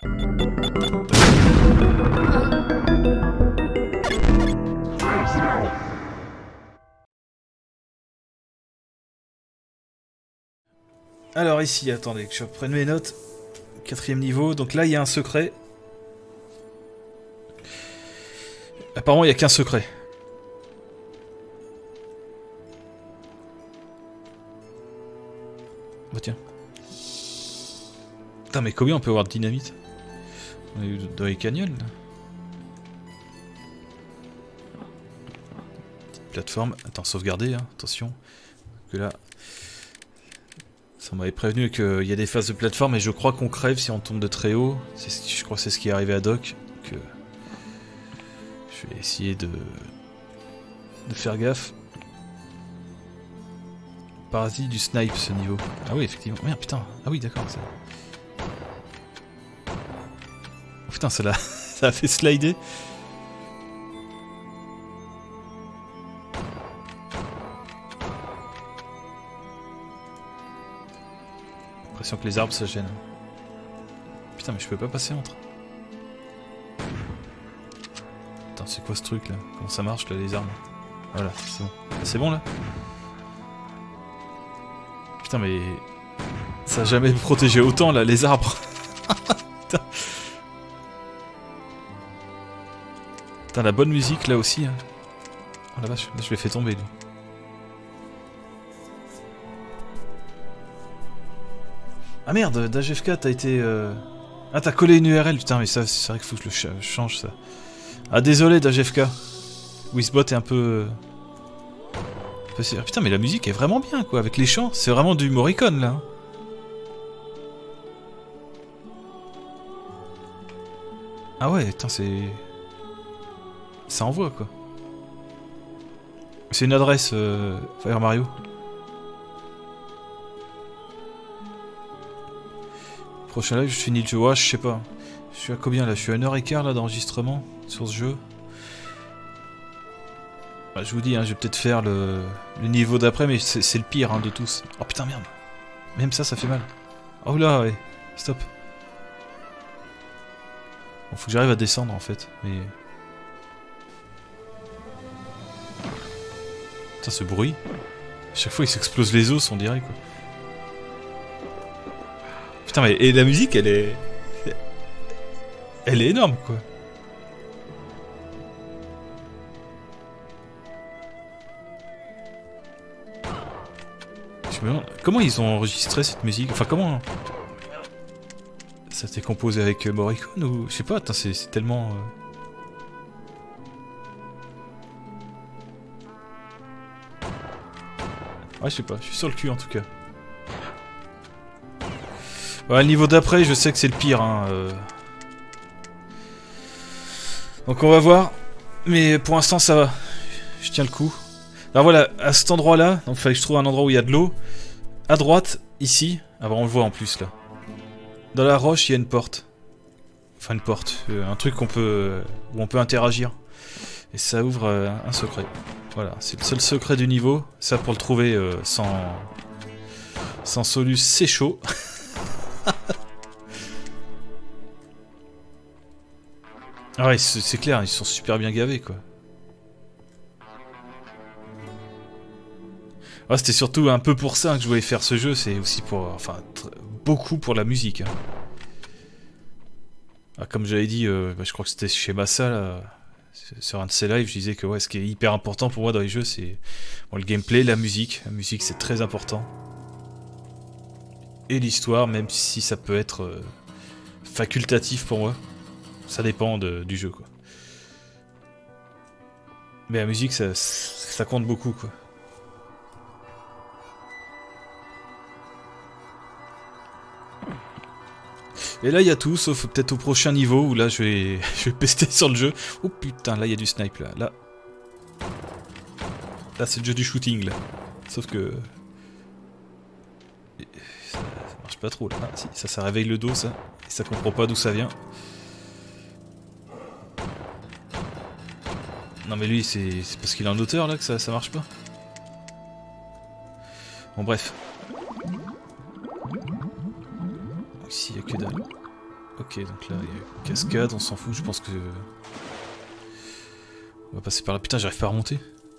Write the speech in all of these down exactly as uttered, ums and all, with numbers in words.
Alors ici, attendez que je reprenne mes notes. Quatrième niveau, donc là il y a un secret. Apparemment il n'y a qu'un secret. Bah tiens. Putain mais combien on peut avoir de dynamite? On est dans les canyons là. Petite plateforme. Attends, sauvegarder, hein. Attention. Que là... Ça m'avait prévenu qu'il y a des phases de plateforme et je crois qu'on crève si on tombe de très haut. Je crois que c'est ce qui est arrivé à Doc. Que je vais essayer de, de faire gaffe. Parasite du snipe ce niveau. Ah oui effectivement. Merde putain. Ah oui d'accord. Ça... Oh, putain ça l'a ça a fait slider. L'impression que les arbres ça gêne. Putain mais je peux pas passer entre. Attends c'est quoi ce truc là? Comment ça marche là les arbres? Voilà c'est bon. C'est bon là? Putain mais... Ça a jamais protégé autant là les arbres. Putain. Putain la bonne musique là aussi hein. Oh la vache, là je l'ai fait tomber lui. Ah merde, Dage F K, t'as été... Euh... Ah, t'as collé une U R L, putain, mais ça, c'est vrai qu'il faut que je le ch change, ça. Ah, désolé, Dage F K. Wizbot est un peu... un peu... Putain, mais la musique est vraiment bien, quoi, avec les chants. C'est vraiment du Morricone, là. Ah ouais, putain, c'est... Ça envoie, quoi. C'est une adresse, euh... Fire Mario. Prochain live, je finis le jeu. Ouais, je sais pas. Je suis à combien là? Je suis à une heure et quart là d'enregistrement sur ce jeu. Bah, je vous dis, hein, je vais peut-être faire le, le niveau d'après, mais c'est le pire hein, de tous. Oh putain, merde. Même ça, ça fait mal. Oh là, ouais. Stop. Bon, faut que j'arrive à descendre en fait. Mais. Putain, ce bruit. À chaque fois, il s'explose les os, on dirait quoi. Putain mais et la musique elle est... Elle est énorme quoi. Je me demande comment ils ont enregistré cette musique. Enfin comment... Ça s'est composé avec Morricone ou... Je sais pas, c'est tellement... Euh... Ouais je sais pas, je suis sur le cul en tout cas. Ouais, le niveau d'après, je sais que c'est le pire. Hein, euh... Donc on va voir. Mais pour l'instant, ça va. Je tiens le coup. Alors voilà, à cet endroit-là, donc il fallait que je trouve un endroit où il y a de l'eau. À droite, ici. Ah bah on le voit en plus là. Dans la roche, il y a une porte. Enfin une porte. Euh, un truc qu'on peut... Euh, où on peut interagir. Et ça ouvre euh, un secret. Voilà, c'est le seul secret du niveau. Ça pour le trouver euh, sans... Sans Solus, c'est chaud. Ah ouais, c'est clair, ils sont super bien gavés quoi. Ah, c'était surtout un peu pour ça que je voulais faire ce jeu, c'est aussi pour... Enfin, beaucoup pour la musique. Hein. Ah, comme j'avais dit, euh, bah, je crois que c'était chez Massa, là, sur un de ses lives, je disais que ouais, ce qui est hyper important pour moi dans les jeux, c'est bon, le gameplay, la musique. La musique, c'est très important. Et l'histoire, même si ça peut être euh, facultatif pour moi. Ça dépend de, du jeu, quoi. Mais la musique, ça, ça compte beaucoup, quoi. Et là, il y a tout, sauf peut-être au prochain niveau, où là, je vais, je vais pester sur le jeu. Oh putain, là, il y a du snipe, là. Là, là c'est le jeu du shooting, là. Sauf que... Ça, ça marche pas trop, là. Ah, si, ça, ça réveille le dos, ça. Et ça comprend pas d'où ça vient. Non mais lui, c'est parce qu'il est en hauteur, là, que ça, ça marche pas. Bon, bref. Ici, il y a que dalle. Ok, donc là, il y a une cascade, on s'en fout, je pense que... On va passer par là. Putain, j'arrive pas à remonter.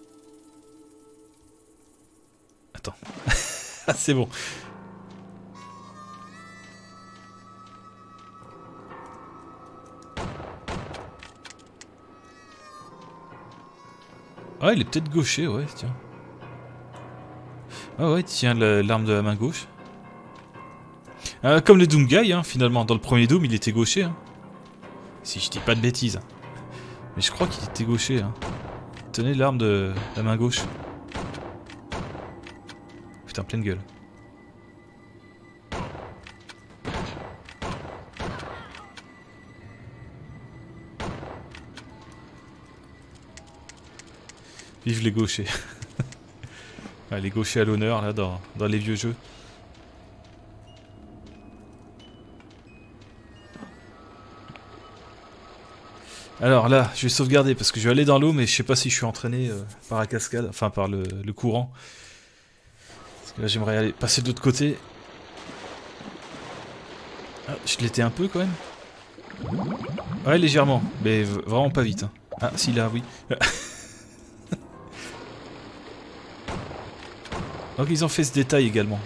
Attends. Ah, c'est bon. Ah, il est peut-être gaucher, ouais, tiens. Ah ouais, tiens, l'arme de la main gauche. Euh, comme le Doom Guy, hein, finalement. Dans le premier Doom, il était gaucher. Hein. Si je dis pas de bêtises. Mais je crois qu'il était gaucher. Hein. Tenez l'arme de la main gauche. Putain, pleine gueule. Vive les gauchers. Ah, les gauchers à l'honneur, là, dans, dans les vieux jeux. Alors là, je vais sauvegarder parce que je vais aller dans l'eau, mais je sais pas si je suis entraîné euh, par la cascade, enfin par le, le courant. Parce que là, j'aimerais aller passer de l'autre côté. Ah, je l'étais un peu quand même. Ouais, légèrement, mais vraiment pas vite. Hein. Ah, si là, oui. Donc ils ont fait ce détail également.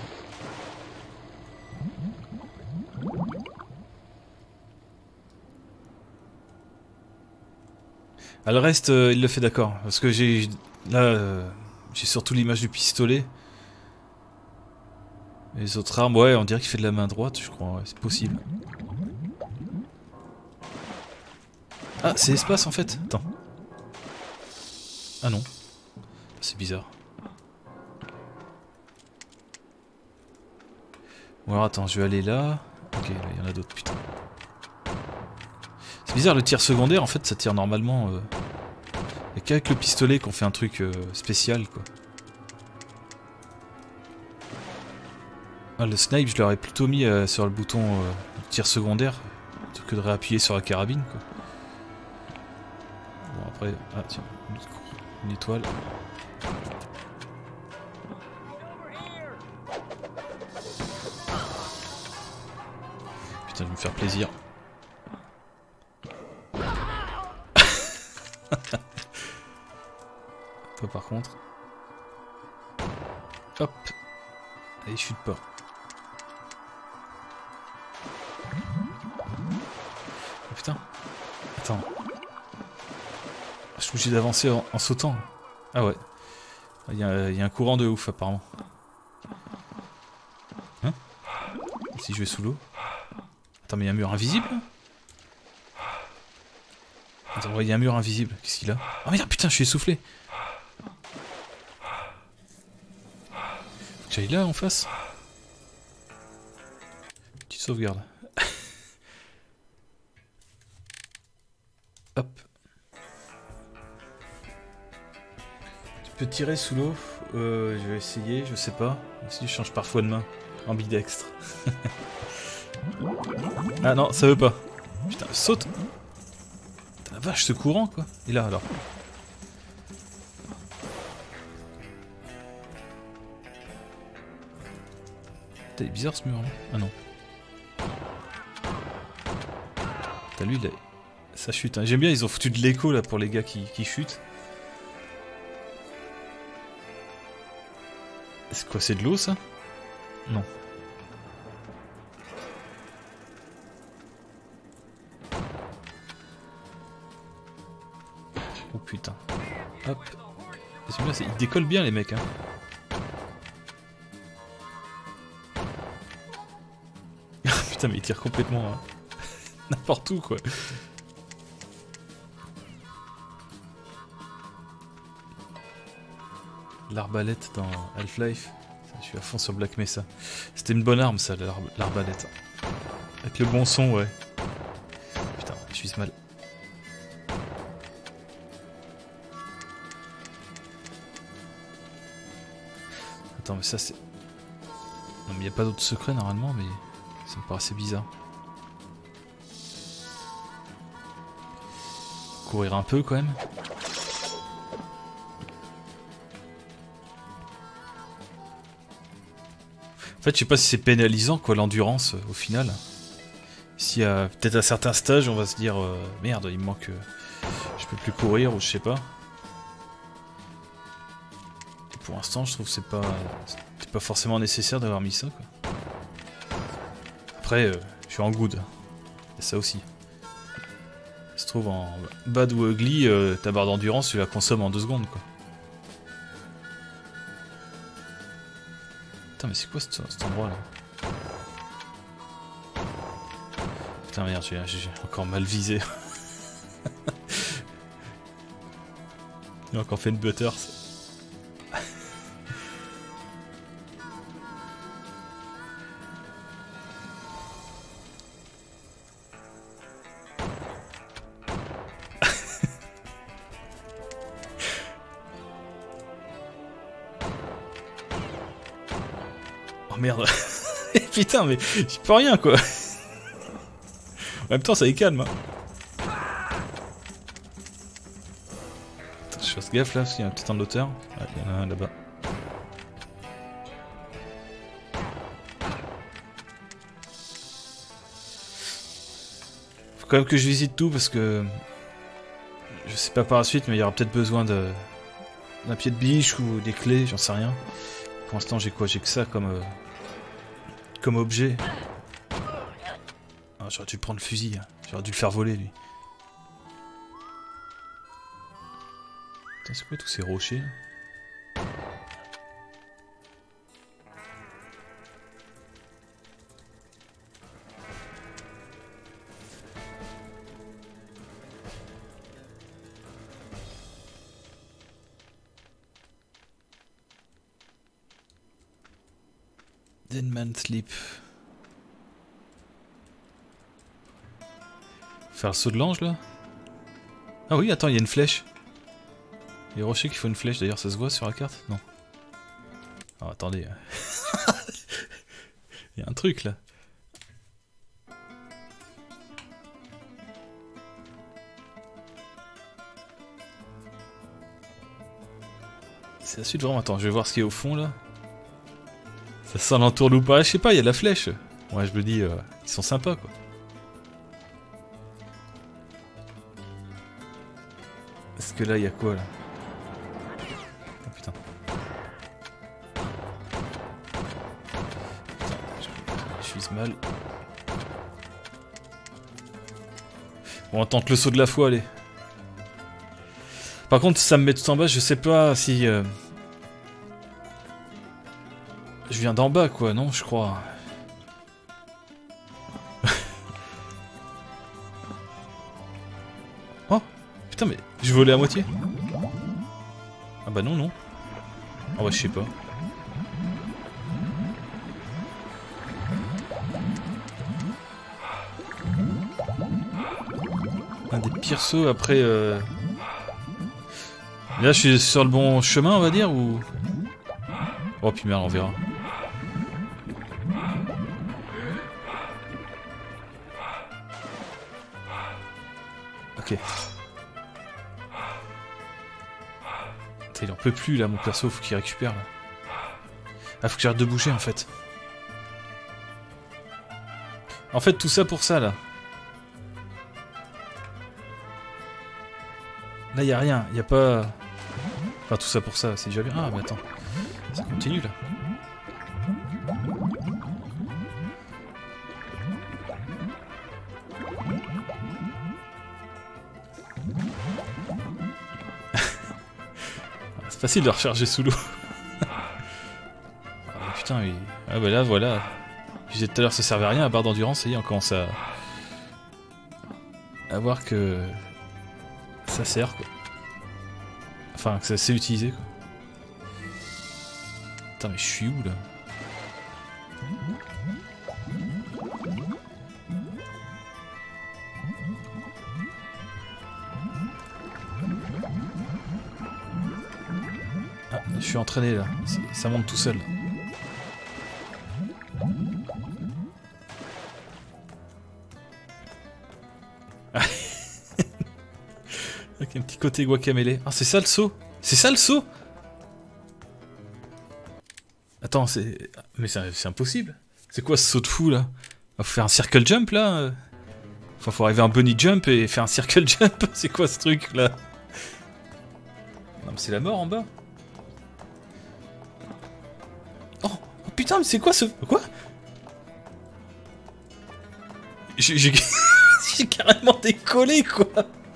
Ah, le reste, euh, il le fait d'accord. Parce que j'ai... Là, euh, j'ai surtout l'image du pistolet. Et les autres armes, ouais, on dirait qu'il fait de la main droite, je crois. Ouais, c'est possible. Ah, c'est l'espace en fait. Attends. Ah non. C'est bizarre. Bon alors attends, je vais aller là. Ok, là il y en a d'autres, putain. C'est bizarre, le tir secondaire en fait ça tire normalement. Euh... Il n'y a qu'avec le pistolet qu'on fait un truc euh, spécial quoi. Ah, le snipe je l'aurais plutôt mis euh, sur le bouton euh, tir secondaire plutôt que de réappuyer sur la carabine quoi. Bon après, ah tiens, une étoile. Putain, je vais me faire plaisir. Toi par contre. Hop. Allez, chute pas. Oh putain. Attends. Je suis obligé d'avancer en, en sautant. Ah ouais. Il y, a, il y a un courant de ouf apparemment. Hein? Si je vais sous l'eau. Attends, mais il y a un mur invisible? Attends, il y a un mur invisible. Qu'est-ce qu'il a? Oh merde, putain, je suis essoufflé. Faut que j'aille là en face. Petite sauvegarde. Hop. Tu peux tirer sous l'eau. Euh, je vais essayer, je sais pas. Si je change parfois de main. Ambidextre. Ah non, ça veut pas. Putain, saute. Putain, la vache, ce courant quoi. Et là alors. Putain, il est bizarre ce mur là. Ah non. Putain, lui, il a... ça chute. Hein. J'aime bien, ils ont foutu de l'écho là pour les gars qui, qui chutent. C'est quoi, c'est de l'eau ça? Non. Oh putain. Hop. C'est bien, ils décollent bien les mecs hein. Putain mais ils tirent complètement hein. N'importe où quoi. L'arbalète dans Half-Life. Je suis à fond sur Black Mesa. C'était une bonne arme ça, l'arbalète. Avec le bon son, ouais. Putain, je vise mal. Attends, mais ça c'est... Non mais il n'y a pas d'autre secret normalement, mais ça me paraissait bizarre. Courir un peu quand même. En fait, je sais pas si c'est pénalisant quoi l'endurance euh, au final. si à peut-être à certains stages on va se dire euh, merde, il me manque, euh, je peux plus courir ou je sais pas. Et pour l'instant, je trouve que c'est pas, c'est pas forcément nécessaire d'avoir mis ça, quoi. Après, euh, je suis en good. Et ça aussi. Ça se trouve en bad ou ugly, euh, ta barre d'endurance, tu la consommes en deux secondes, quoi. Putain, mais c'est quoi cet, cet endroit là? Putain, merde, j'ai encore mal visé. J'ai encore fait une butter. Oh merde. Putain, mais j'y peux rien, quoi. En même temps, ça y calme. Hein. Attends, je fasse gaffe là, parce qu'il y a peut-être un hauteur. Ah, il y en a un là-bas. Faut quand même que je visite tout parce que je sais pas par la suite, mais il y aura peut-être besoin de d'un pied de biche ou des clés, j'en sais rien. Pour l'instant, j'ai quoi? J'ai que ça comme euh... comme objet. Ah, j'aurais dû prendre le fusil, j'aurais dû le faire voler lui. Putain, c'est quoi tous ces rochers là? Dead man sleep. Faire le saut de l'ange là? Ah oui, attends, il y a une flèche. Les rochers qu'il faut une flèche, d'ailleurs ça se voit sur la carte? Non. Oh, attendez. Il y a un truc là. C'est la suite vraiment. Attends, je vais voir ce qu'il y a au fond là. Ça sent l'entourne ou pas? Je sais pas, il y a de la flèche. Ouais, je me dis, euh, ils sont sympas quoi. Est-ce que là, il y a quoi là? Oh putain. Putain, je, je vise mal. Bon, on tente le saut de la foi, allez. Par contre, ça me met tout en bas, je sais pas si... Euh... Je viens d'en bas, quoi, non, je crois. Oh, putain, mais je volais à moitié. Ah bah non, non. Ah bah je sais pas. Un des pires sauts après... Euh... Là, je suis sur le bon chemin, on va dire, ou... Oh, puis merde, on verra. Ok. Putain, il en peut plus, là, mon perso, faut qu'il récupère, là. Ah, faut que j'arrête de bouger, en fait. En fait, tout ça pour ça, là. Là, y a rien, y a pas... Enfin, tout ça pour ça, c'est déjà bien. Ah, mais attends. Ça continue, là. C'est facile de recharger sous l'eau. Ah, putain, oui. Ah, bah là, voilà. Je disais tout à l'heure, ça servait à rien, à barre d'endurance, ça y est, on commence à... à voir que... ça sert, quoi. Enfin, que ça s'est utilisé, quoi. Putain, mais je suis où, là? Ah, je suis entraîné, là. Ça monte tout seul. Avec un petit côté guacamele. Ah, c'est ça le saut? C'est ça le saut? Attends, c'est... Mais c'est impossible. C'est quoi ce saut de fou, là? On va faire un circle jump, là? Enfin, faut arriver à un bunny jump et faire un circle jump. C'est quoi ce truc là? Non, mais c'est la mort en bas. Oh, oh putain, mais c'est quoi ce. Quoi? J'ai carrément décollé quoi.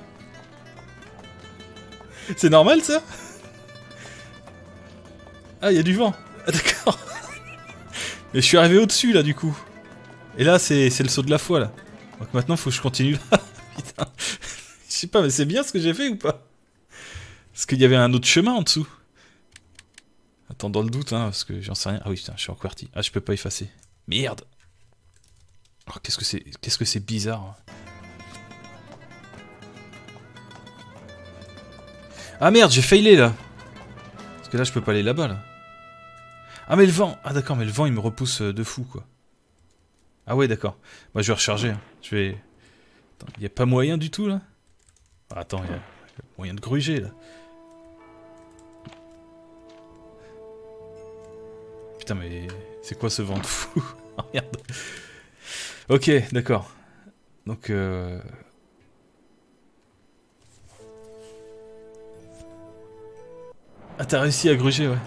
C'est normal ça? Ah, il y a du vent. Ah, d'accord. Et je suis arrivé au-dessus là du coup. Et là, c'est le saut de la foi là. Donc maintenant, faut que je continue là. Putain. Je sais pas, mais c'est bien ce que j'ai fait ou pas? Parce qu'il y avait un autre chemin en dessous. Attends, dans le doute, hein, parce que j'en sais rien. Ah oui, putain, je suis en QWERTY. Ah, je peux pas effacer. Merde. Oh, qu'est-ce que c'est qu'est-ce que c'est bizarre. Hein. Ah merde, j'ai failé là. Parce que là, je peux pas aller là-bas là. Ah mais le vent. Ah d'accord, mais le vent il me repousse de fou quoi. Ah ouais d'accord. Moi je vais recharger. Hein. Je vais. Attends, y a pas moyen du tout là? Ah, attends, y a moyen de gruger là. Putain mais c'est quoi ce vent de fou? Oh merde. Ok, d'accord. Donc euh... Ah t'as réussi à gruger, ouais.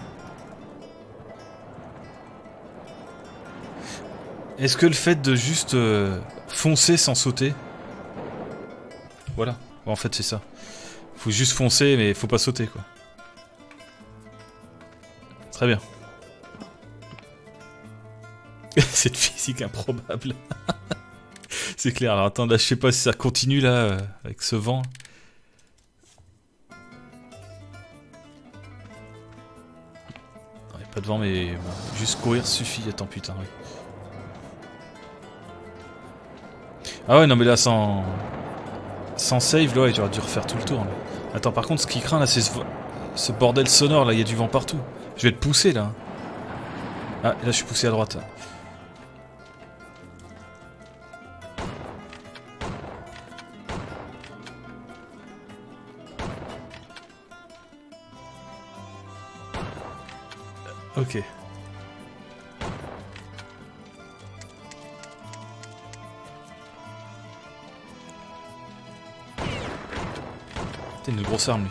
Est-ce que le fait de juste euh, foncer sans sauter... Voilà, bon, en fait c'est ça. Faut juste foncer mais faut pas sauter quoi. Très bien. Cette physique improbable. C'est clair, alors attends, là je sais pas si ça continue là, euh, avec ce vent. Non, y a pas de vent mais bon, juste courir suffit, attends putain, oui. Ah ouais, non mais là sans... Sans save, là, ouais, j'aurais dû refaire tout le tour. Là. Attends, par contre, ce qui craint là, c'est ce... ce bordel sonore là, il y a du vent partout. Je vais te pousser là. Ah, là je suis poussé à droite. Là. Ok. C'est une grosse arme lui.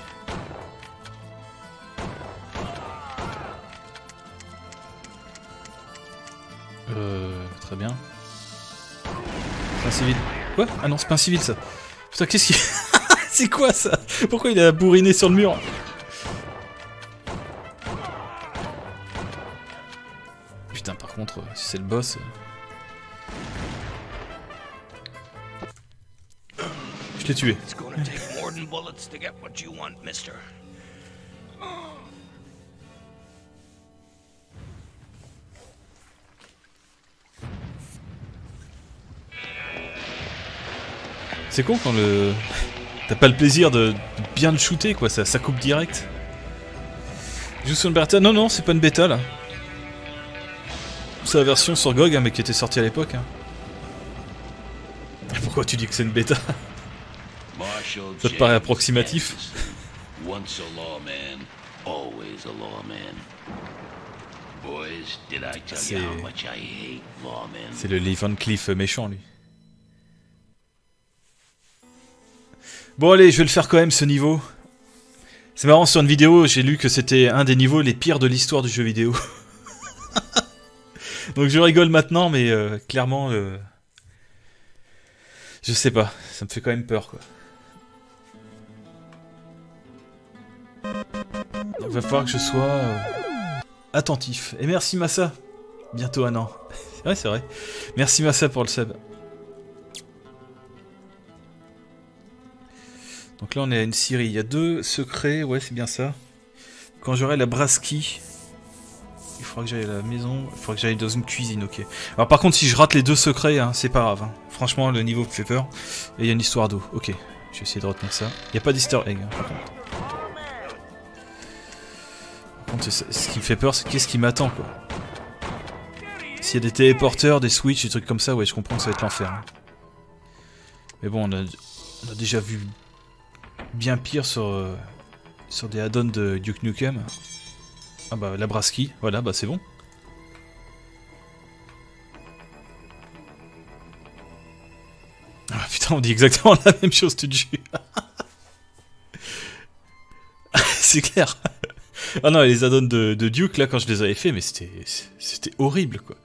Euh... Très bien. C'est un civil. Quoi? Ah non, c'est pas un civil ça. Putain, qu'est-ce qu'il... C'est quoi ça? Pourquoi il a bourriné sur le mur? Putain, par contre, si c'est le boss... Je l'ai tué. C'est con quand le... T'as pas le plaisir de bien le shooter quoi, ça, ça coupe direct. Joue sur une bêta? Non non, c'est pas une bêta là. C'est la version sur G O G hein, mais qui était sortie à l'époque. Hein. Pourquoi tu dis que c'est une bêta? Ça te paraît approximatif? C'est... C'est le Lee Van Cleef méchant lui. Bon allez, je vais le faire quand même ce niveau. C'est marrant, sur une vidéo, j'ai lu que c'était un des niveaux les pires de l'histoire du jeu vidéo. Donc je rigole maintenant, mais euh, clairement... Euh... Je sais pas, ça me fait quand même peur quoi. Il va falloir que je sois euh, attentif. Et merci Massa. Bientôt un an. C'est vrai, c'est vrai. Merci Massa pour le sub. Donc là on est à une scierie. Il y a deux secrets. Ouais, c'est bien ça. Quand j'aurai la brasserie, il faudra que j'aille à la maison. Il faudra que j'aille dans une cuisine, ok. Alors par contre, si je rate les deux secrets, hein, c'est pas grave. Hein. Franchement, le niveau me fait peur. Et il y a une histoire d'eau. Ok. Je vais essayer de retenir ça. Il n'y a pas d'easter egg, hein, par contre. Par contre, ce qui me fait peur, c'est qu'est-ce qui m'attend, quoi. S'il y a des téléporteurs, des switches, des trucs comme ça, ouais, je comprends que ça va être l'enfer. Hein. Mais bon, on a, on a déjà vu bien pire sur, euh, sur des add-ons de Duke Nukem. Ah bah, la brasserie, voilà, bah c'est bon. Ah putain. Putain, on dit exactement la même chose, tu te jures. C'est clair. Ah non, et les add-ons de, de Duke, là, quand je les avais fait, mais c'était c'était horrible, quoi.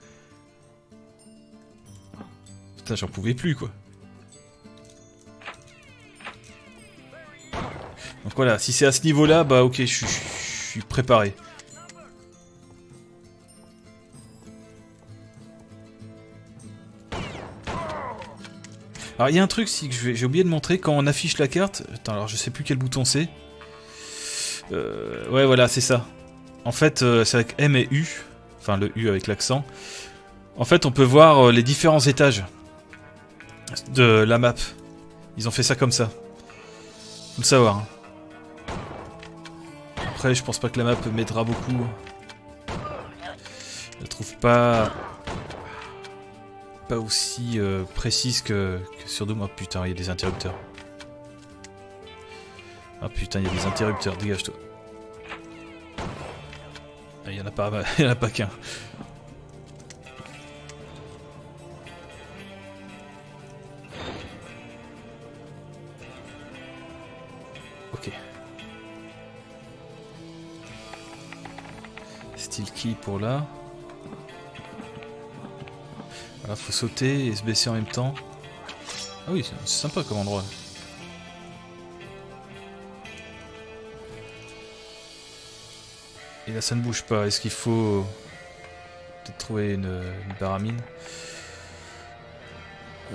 Putain, j'en pouvais plus, quoi. Donc voilà, si c'est à ce niveau-là, bah ok, je suis, je suis préparé. Alors il y a un truc, si que j'ai oublié de montrer, quand on affiche la carte... Attends, alors je sais plus quel bouton c'est. Euh, ouais, voilà, c'est ça. En fait, euh, c'est avec M et U. Enfin, le U avec l'accent. En fait, on peut voir euh, les différents étages de la map. Ils ont fait ça comme ça. Faut le savoir. Hein. Après, je pense pas que la map m'aidera beaucoup. Je la trouve pas... pas aussi euh, précise que, que sur Doom. Oh putain, il y a des interrupteurs. Ah putain, il y a des interrupteurs, dégage-toi. Il y en a pas, il y en a pas qu'un. Ok. Steel key pour là. Voilà, faut sauter et se baisser en même temps. Ah oui, c'est sympa comme endroit. Et là ça ne bouge pas, est-ce qu'il faut peut-être trouver une, une baramine? euh...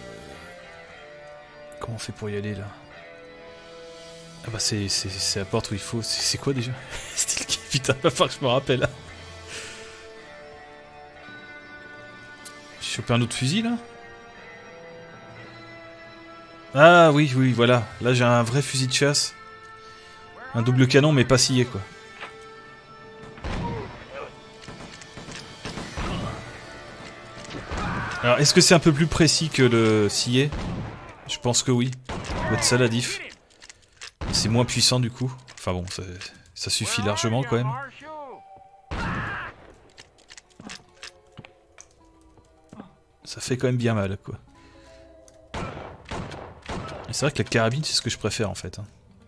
Comment on fait pour y aller là? Ah bah c'est la porte où il faut, c'est quoi déjà? Style qui... Putain, va falloir que je me rappelle. J'ai chopé un autre fusil là? Ah oui, oui, voilà, là j'ai un vrai fusil de chasse. Un double canon mais pas scié quoi. Alors, est-ce que c'est un peu plus précis que le scié? Je pense que oui. Ça doit être ça la diff. C'est moins puissant du coup. Enfin bon, ça, ça suffit largement quand même. Ça fait quand même bien mal quoi. C'est vrai que la carabine c'est ce que je préfère en fait. Hein.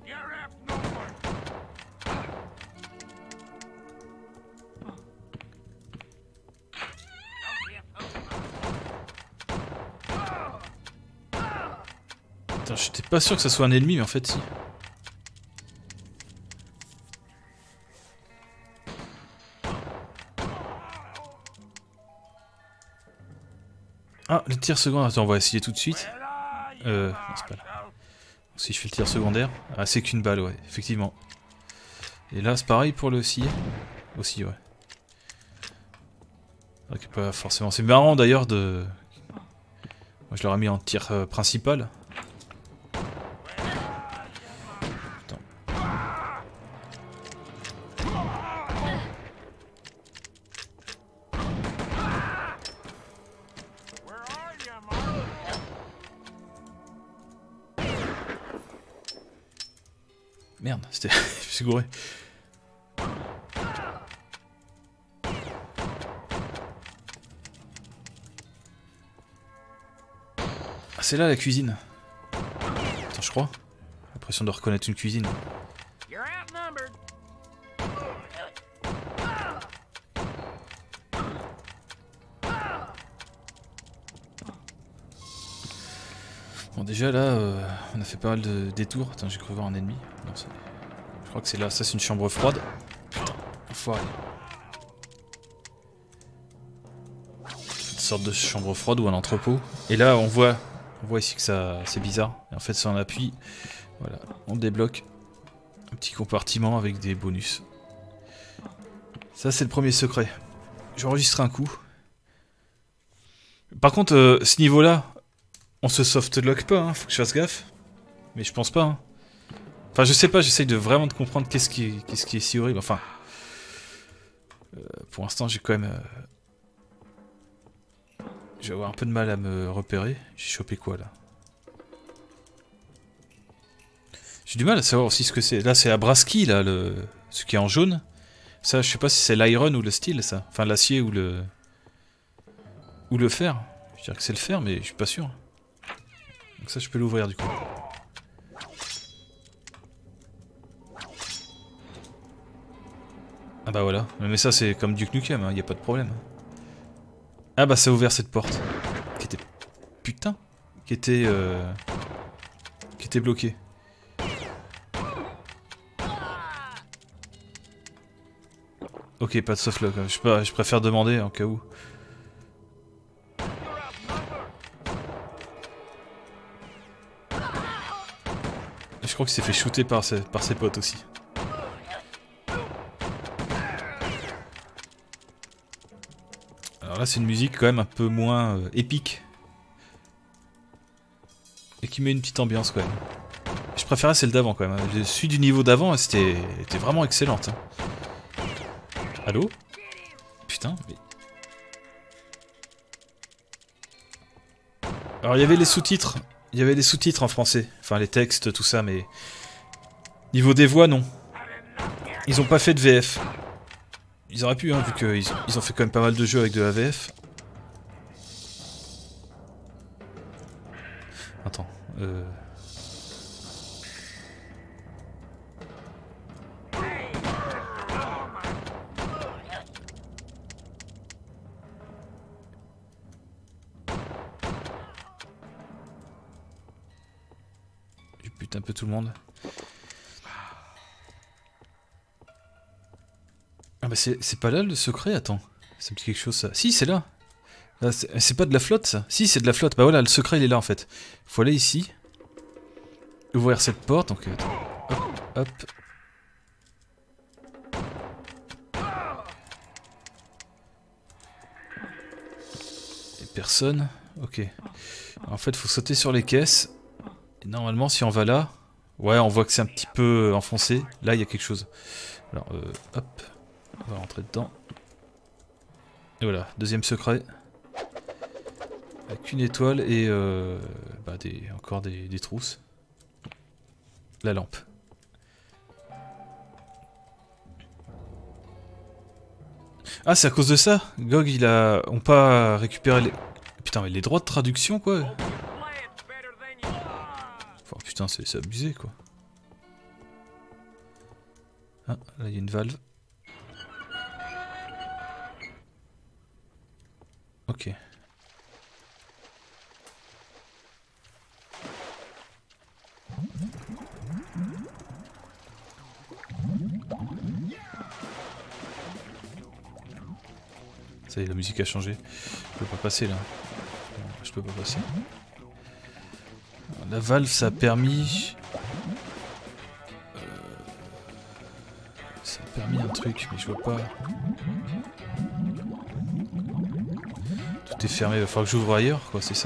J'étais pas sûr que ça soit un ennemi, mais en fait, si. Ah, le tir secondaire. Attends, on va essayer tout de suite. Euh, non, c'est pas là. Si je fais le tir secondaire. Ah, c'est qu'une balle, ouais, effectivement. Et là, c'est pareil pour le scier. Aussi, ouais. Okay, pas forcément. C'est marrant d'ailleurs de. Moi, je l'aurais mis en tir euh, principal. Merde, c'était... je me suis gouré. Ah, c'est là la cuisine. Attends, je crois. J'ai l'impression de reconnaître une cuisine. Bon, déjà là, euh, on a fait pas mal de détours. Attends, j'ai cru voir un ennemi. Non, je crois que c'est là. Ça, c'est une chambre froide. Putain, enfoiré. Une sorte de chambre froide ou un entrepôt. Et là, on voit, on voit ici que ça, c'est bizarre. Et en fait, ça en appuie. Voilà, on débloque un petit compartiment avec des bonus. Ça, c'est le premier secret. J'enregistre un coup. Par contre, euh, ce niveau-là. On se softlock pas, hein, faut que je fasse gaffe. Mais je pense pas. Hein. Enfin, je sais pas, j'essaye de vraiment de comprendre qu'est-ce qui, est, qu'est-ce qui est si horrible. Enfin, euh, pour l'instant, j'ai quand même. Euh... Je vais avoir un peu de mal à me repérer. J'ai chopé quoi là? J'ai du mal à savoir aussi ce que c'est. Là, c'est la brasserie, là, le... ce qui est en jaune. Ça, je sais pas si c'est l'iron ou le steel, ça. Enfin, l'acier ou le. Ou le fer. Je dirais que c'est le fer, mais je suis pas sûr. Donc ça je peux l'ouvrir du coup. Ah bah voilà, mais ça c'est comme Duke Nukem, hein, y a pas de problème. Ah bah ça a ouvert cette porte. Qui était... Putain. Qui était... Euh... Qui était bloquée. Ok, pas de softlock, je, pas, je préfère demander en cas où. Je crois qu'il s'est fait shooter par ses, par ses potes aussi. Alors là c'est une musique quand même un peu moins euh, épique. Et qui met une petite ambiance quand même. Je préférais celle d'avant quand même. Je suis du niveau d'avant et c'était vraiment excellente. Hein. Allô? Putain, mais... Alors il y avait les sous-titres. Il y avait les sous-titres en français. Enfin les textes, tout ça, mais... Niveau des voix, non. Ils ont pas fait de V F. Ils auraient pu, hein, vu qu'ils ils ont fait quand même pas mal de jeux avec de la V F. Attends, euh... je bute un peu tout le monde. Ah bah c'est pas là le secret, attends. Ça me dit quelque chose ça. Si, c'est là. C'est pas de la flotte ça. Si, c'est de la flotte. Bah voilà, le secret il est là en fait. Faut aller ici. Ouvrir cette porte, donc... Hop, hop. Et personne. Ok. En fait, faut sauter sur les caisses. Et normalement, si on va là... Ouais, on voit que c'est un petit peu enfoncé. Là, il y a quelque chose. Alors, euh, hop. On va rentrer dedans. Et voilà, deuxième secret. Avec une étoile et euh, bah des, encore des, des trousses. La lampe. Ah, c'est à cause de ça. Gog, il a... On pas récupéré les... Putain, mais les droits de traduction, quoi. Oh, putain, c'est abusé, quoi. Ah, là, il y a une valve. Ok. Ça y est, la musique a changé. Je peux pas passer là. Non, je peux pas passer. La valve, ça a permis... Euh... Ça a permis un truc, mais je vois pas... Tout est fermé, il va falloir que j'ouvre ailleurs, quoi, c'est ça?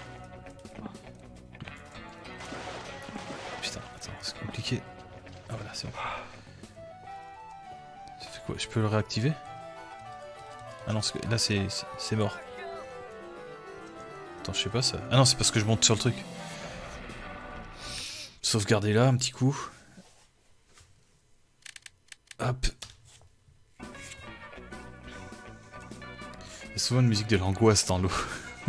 Putain, attends, c'est compliqué. Ah voilà, c'est bon. Ça fait quoi? Je peux le réactiver? Ah non, là c'est mort. Attends, je sais pas ça. Ah non, c'est parce que je monte sur le truc. Sauvegarder là, un petit coup. Hop. Il y a souvent une musique de l'angoisse dans l'eau.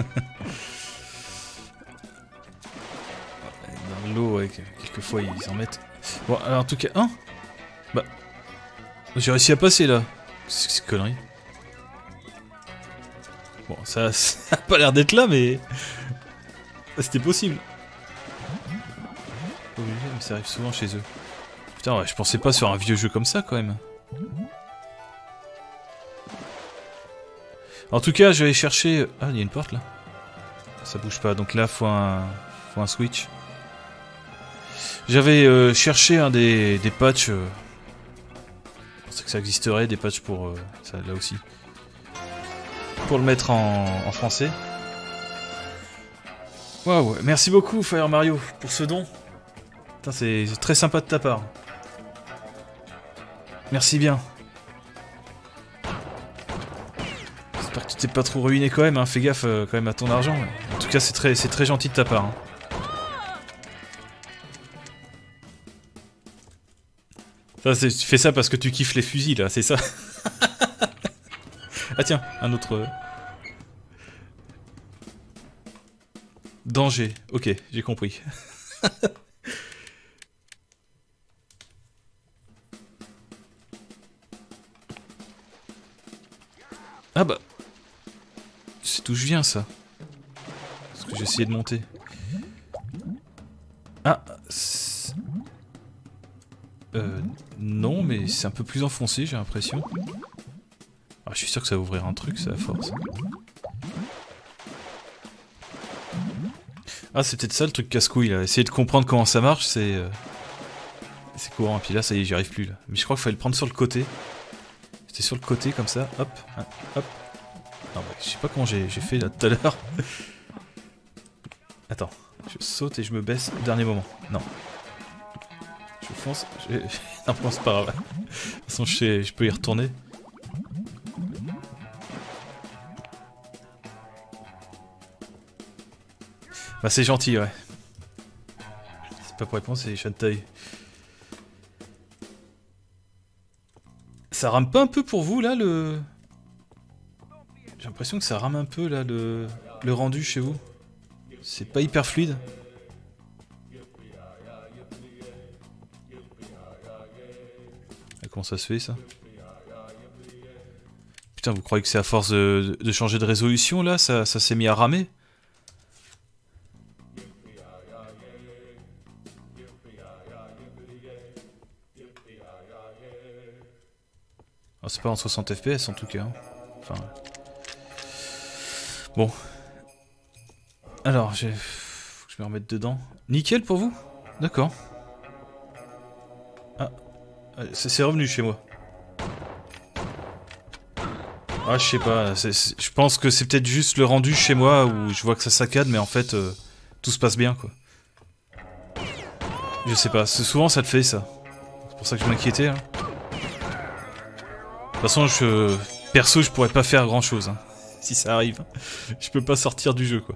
Dans l'eau, ouais, quelquefois ils en mettent. Bon, alors en tout cas, hein? Bah. J'ai réussi à passer là. C'est cette connerie. Bon, ça, ça a pas l'air d'être là, mais... C'était possible. Pas obligé, mais ça arrive souvent chez eux. Putain, ouais, je pensais pas sur un vieux jeu comme ça, quand même. En tout cas, je vais chercher... Ah, il y a une porte, là. Ça bouge pas, donc là, faut un... Faut un switch. J'avais euh, cherché un des, des patchs... Euh... Je pensais que ça existerait, des patchs pour... Euh, ça, là aussi. Pour le mettre en, en français. Waouh, merci beaucoup Fire Mario pour ce don. C'est très sympa de ta part. Merci bien. J'espère que tu t'es pas trop ruiné quand même, hein. Fais gaffe euh, quand même à ton argent. En tout cas, c'est très, c'est très gentil de ta part. Hein. Ça, tu fais ça parce que tu kiffes les fusils là, c'est ça? Ah tiens, un autre... danger. Ok, j'ai compris. Ah bah... C'est d'où je viens, ça. Parce que j'ai essayé de monter. Ah... Euh... Non, mais c'est un peu plus enfoncé, j'ai l'impression. Ah, je suis sûr que ça va ouvrir un truc, ça, à force. Ah, c'est peut-être ça le truc casse-couille, là. Essayer de comprendre comment ça marche, c'est... Euh... C'est courant, et puis là, ça y est, j'y arrive plus, là. Mais je crois qu'il fallait le prendre sur le côté. C'était sur le côté, comme ça, hop, hein, hop. Non, bah, je sais pas comment j'ai fait, là, tout à l'heure. Attends, je saute et je me baisse au dernier moment. Non. Je fonce, je... non, c'est pas grave. De toute façon, je, sais, je peux y retourner. Bah, c'est gentil, ouais. C'est pas pour répondre, c'est Shantae. Ça rame pas un peu pour vous, là, le... J'ai l'impression que ça rame un peu, là, le, le rendu chez vous. C'est pas hyper fluide. Ah, comment ça se fait, ça? Putain, vous croyez que c'est à force de, de changer de résolution, là, ça, ça s'est mis à ramer? Oh, c'est pas en soixante F P S, en tout cas. Hein. Enfin... Bon. Alors, j'ai... Faut que je me remette dedans. Nickel pour vous? D'accord. Ah. C'est revenu chez moi. Ah, je sais pas. C est, c est, je pense que c'est peut-être juste le rendu chez moi où je vois que ça saccade, mais en fait, euh, tout se passe bien, quoi. Je sais pas. Souvent, ça te fait, ça. C'est pour ça que je m'inquiétais, hein. De toute façon, je... Perso, je pourrais pas faire grand-chose, hein. Si ça arrive. Je peux pas sortir du jeu, quoi.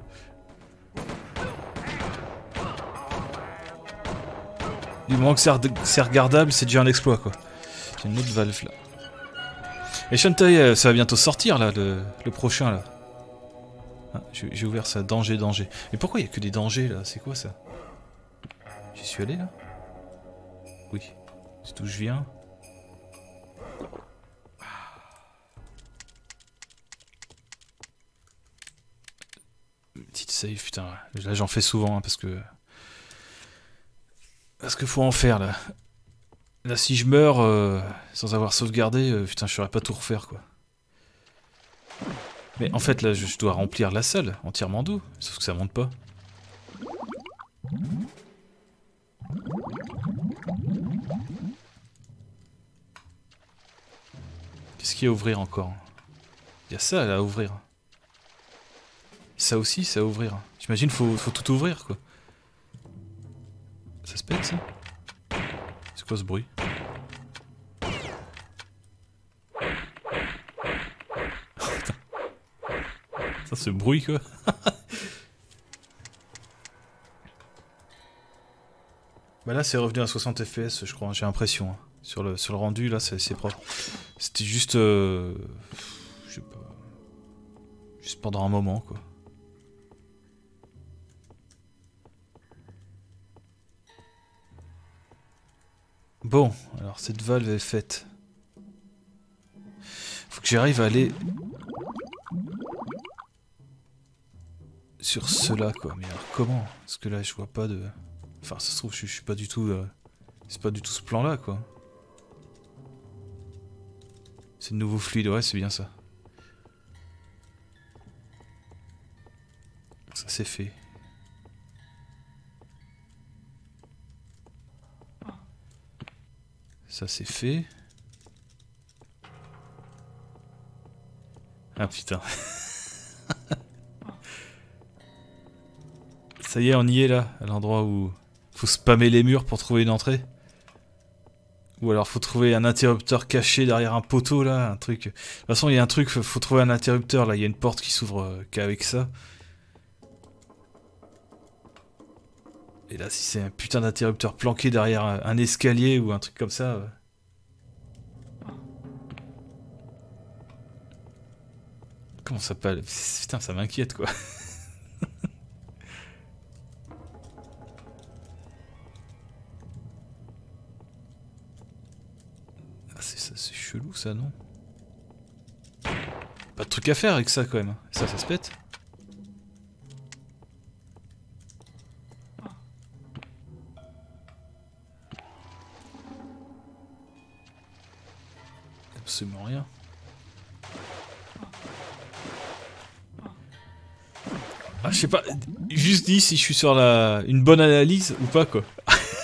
Du moment que c'est regardable, c'est déjà un exploit, quoi. J'ai une autre valve, là. Et Shantae, ça va bientôt sortir, là, le, le prochain, là. Ah, j'ai ouvert ça, danger, danger. Mais pourquoi il y a que des dangers, là? C'est quoi, ça? J'y suis allé, là? Oui. C'est d'où je viens. Petite save, putain. Là, j'en fais souvent, hein, parce que... Parce que faut en faire, là. Là, si je meurs euh, sans avoir sauvegardé, euh, putain, je saurais pas tout refaire, quoi. Mais en fait, là, je, je dois remplir la salle entièrement d'eau. Sauf que ça monte pas. Qu'est-ce qu'il y a à ouvrir encore? Il y a ça, là, à ouvrir. Ça aussi, c'est à ouvrir. J'imagine faut, faut tout ouvrir, quoi. Ça se pète, ça? C'est quoi ce bruit? Ça, ce bruit, quoi. Bah là, c'est revenu à soixante F P S, je crois, j'ai l'impression. Hein. Sur, le, sur le rendu, là, c'est propre. C'était juste... Euh, je sais pas... Juste pendant un moment, quoi. Bon, alors cette valve est faite. Faut que j'arrive à aller... sur cela, quoi. Mais alors comment? Parce que là, je vois pas de... Enfin, ça se trouve, je, je suis pas du tout... Euh... C'est pas du tout ce plan-là, quoi. C'est de nouveau fluide, ouais, c'est bien ça. Ça, c'est fait. Ça, c'est fait. Ah, putain. Ça y est, on y est, là, à l'endroit où... Faut spammer les murs pour trouver une entrée. Ou alors faut trouver un interrupteur caché derrière un poteau là, un truc. De toute façon il y a un truc, faut trouver un interrupteur là, il y a une porte qui s'ouvre euh, qu'avec ça. Et là si c'est un putain d'interrupteur planqué derrière un, un escalier ou un truc comme ça... Euh... Comment ça s'appelle? Putain ça m'inquiète quoi. chelou ça, non? Pas de truc à faire avec ça quand même. Ça, ça se pète. Absolument rien. Ah, je sais pas, juste dis si je suis sur la une bonne analyse ou pas, quoi.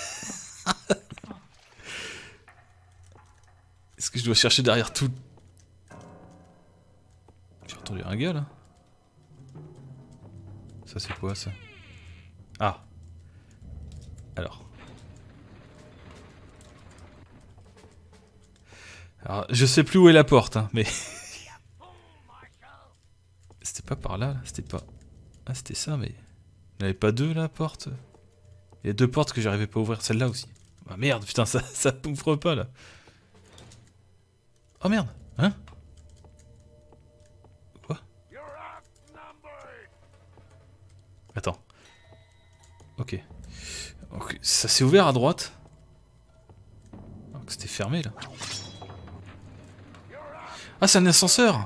Est-ce que je dois chercher derrière tout? J'ai entendu un gars là. Ça c'est quoi ça? Ah. Alors. Alors, je sais plus où est la porte, hein, mais... C'était pas par là, là. C'était pas... Ah, c'était ça, mais... Il n'y avait pas deux, là, porte? Il y a deux portes que j'arrivais pas à ouvrir, celle-là aussi. Ah merde, putain, ça, ça ouvre pas, là. Oh merde, hein? Quoi? Attends. Ok. Ok, ça s'est ouvert à droite. Alors que c'était fermé, là. Ah, c'est un ascenseur!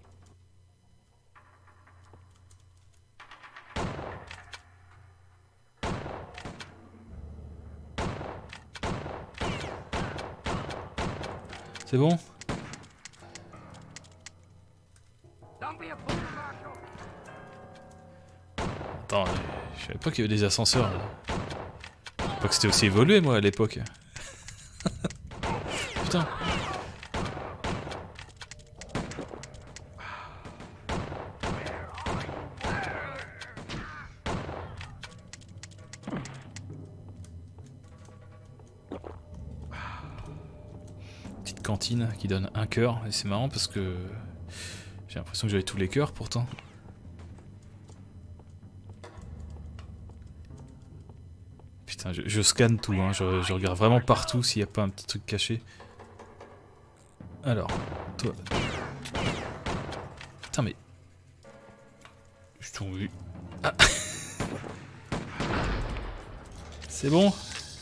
C'est bon? Attends, je savais pas qu'il y avait des ascenseurs. Je savais pas que c'était aussi évolué, moi, à l'époque. Putain. Cantine qui donne un cœur, et c'est marrant parce que j'ai l'impression que j'avais tous les cœurs pourtant. Putain, je, je scanne tout, hein. je, je regarde vraiment partout s'il n'y a pas un petit truc caché. Alors, toi... Putain mais... Je t'en vu. Ah. C'est bon?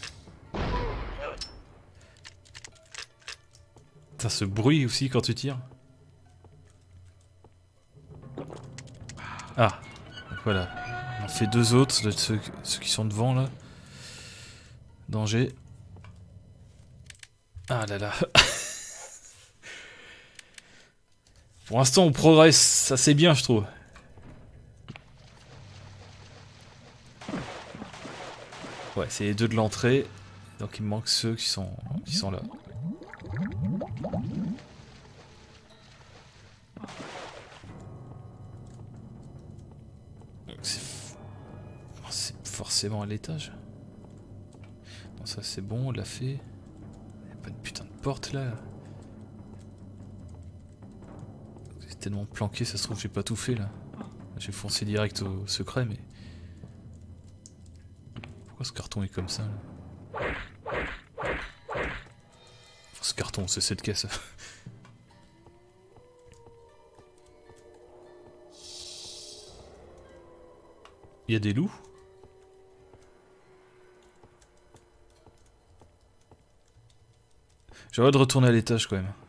Putain, ce bruit aussi quand tu tires. Ah, donc voilà. On en fait deux autres, de ceux, ceux qui sont devant là. Danger. Ah là là. Pour l'instant on progresse assez bien je trouve. Ouais, c'est les deux de l'entrée. Donc il me manque ceux qui sont, qui sont là. C'est forcément à l'étage. Non, ça c'est bon, on l'a fait. Il n'y a pas une putain de porte là. C'est tellement planqué, ça se trouve, j'ai pas tout fait là. J'ai foncé direct au secret, mais. Pourquoi ce carton est comme ça là? Enfin, ce carton, c'est cette caisse. Il y a des loups? J'aurais de retourner à l'étage quand même.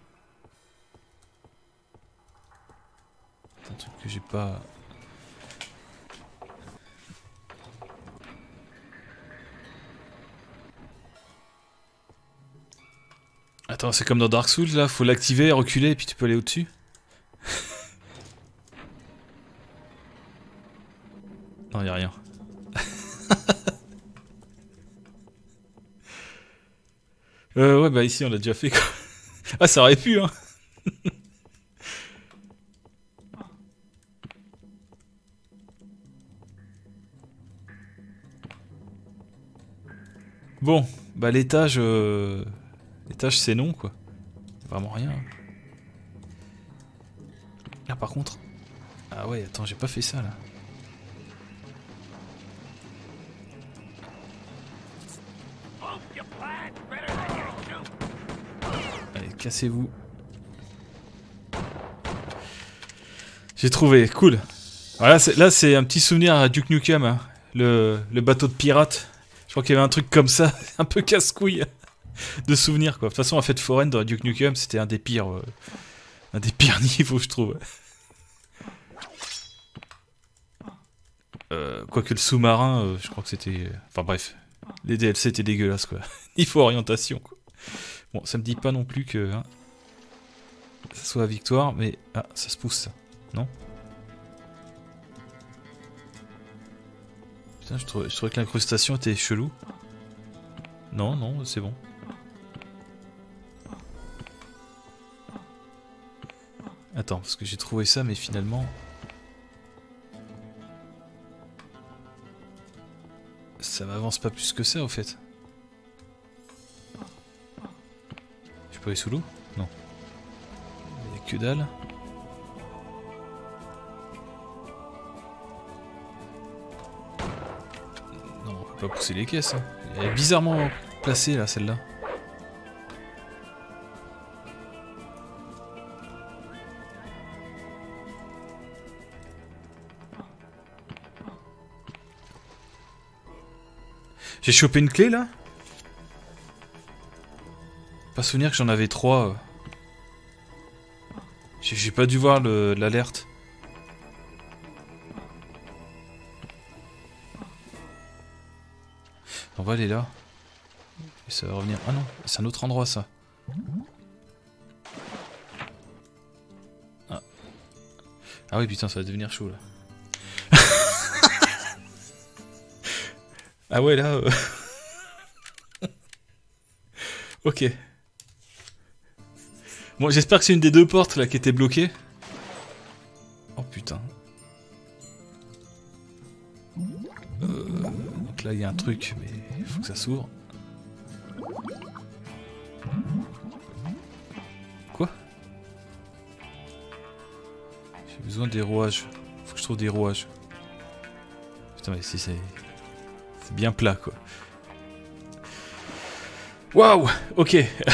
C'est un truc que j'ai pas... Attends, c'est comme dans Dark Souls là, faut l'activer, reculer et puis tu peux aller au-dessus. Non, y'a rien. euh, ouais, bah ici on l'a déjà fait quoi. Ah, ça aurait pu, hein. Bon, bah l'étage... Euh... L'étage c'est non quoi. Vraiment rien. Là par contre... Ah ouais, attends, j'ai pas fait ça là. Allez, cassez-vous. J'ai trouvé, cool. Voilà, là c'est un petit souvenir à Duke Nukem, hein. le, le bateau de pirate. Je crois qu'il y avait un truc comme ça, un peu casse-couille. de souvenirs, quoi. De toute façon, en fait, Foreign dans Duke Nukem, c'était un des pires... Euh, un des pires niveaux, je trouve. Euh, Quoique le sous-marin, euh, je crois que c'était... Enfin bref, les D L C étaient dégueulasses, quoi. Niveau orientation, quoi. Bon, ça me dit pas non plus que... Hein, ça soit la victoire, mais... Ah, ça se pousse, ça. Non? Putain, je trouvais, je trouvais que l'incrustation était chelou. Non, non, c'est bon. Attends, parce que j'ai trouvé ça, mais finalement... Ça m'avance pas plus que ça, au fait. Je peux aller sous l'eau? Non. Il y a que dalle. Non, on peut pas pousser les caisses. Hein. Elle est bizarrement placée, là, celle-là. J'ai chopé une clé là? Pas souvenir que j'en avais trois. J'ai pas dû voir l'alerte. On va aller là. Et ça va revenir. Ah non, c'est un autre endroit ça. Ah. Ah oui putain, ça va devenir chaud là. Ah ouais, là... Euh... ok. Bon, j'espère que c'est une des deux portes, là, qui était bloquée. Oh, putain. Euh... Donc là, il y a un truc, mais il faut que ça s'ouvre. Quoi? J'ai besoin des rouages. Faut que je trouve des rouages. Putain, mais si c'est... bien plat quoi. Waouh. Ok.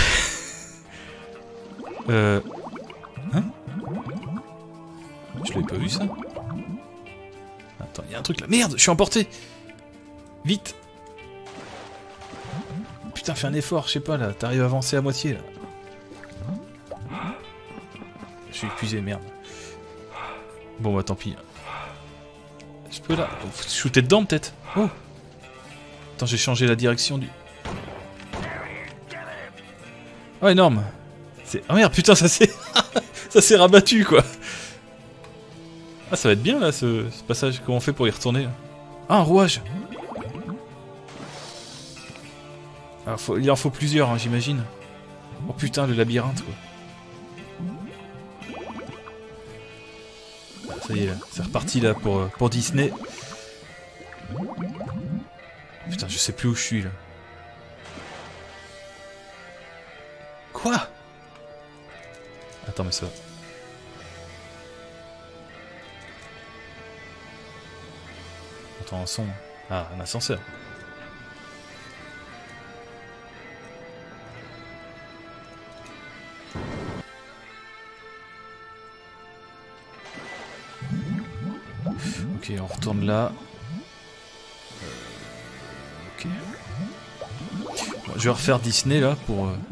euh... Hein? Je l'avais pas vu ça. Attends, il y a un truc là. Merde, je suis emporté. Vite. Putain, fais un effort, je sais pas là. T'arrives à avancer à moitié là. Je suis épuisé, merde. Bon bah tant pis. Je peux là. Faut shooter dedans peut-être. Oh. Attends, j'ai changé la direction du... Oh, énorme. C'est... Oh merde, putain, ça s'est... ça s'est rabattu, quoi. Ah, ça va être bien, là, ce, ce passage. Comment on fait pour y retourner, là? Ah, un rouage. Alors, faut... il en faut plusieurs, hein, j'imagine. Oh, putain, le labyrinthe, quoi. Ça y est, là. C'est reparti, là, pour, pour Disney. Putain, je sais plus où je suis là. Quoi? Attends, mais ça... Attends, un son... Ah, un ascenseur. Ok, on retourne là. Ok. Bon, je vais refaire Disney là pour... Euh...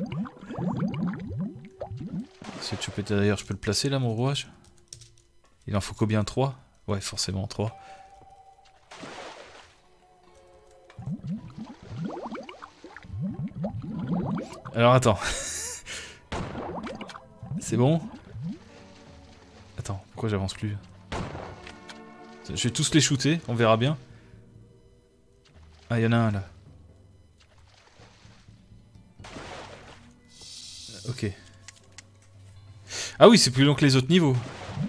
Si tu peux... D'ailleurs, je peux le placer là, mon rouage. Il en faut combien? Trois? Ouais, forcément trois. Alors attends. C'est bon? Attends, pourquoi j'avance plus? Je vais tous les shooter, on verra bien. Ah, il y en a un là. Ok. Ah oui, c'est plus long que les autres niveaux.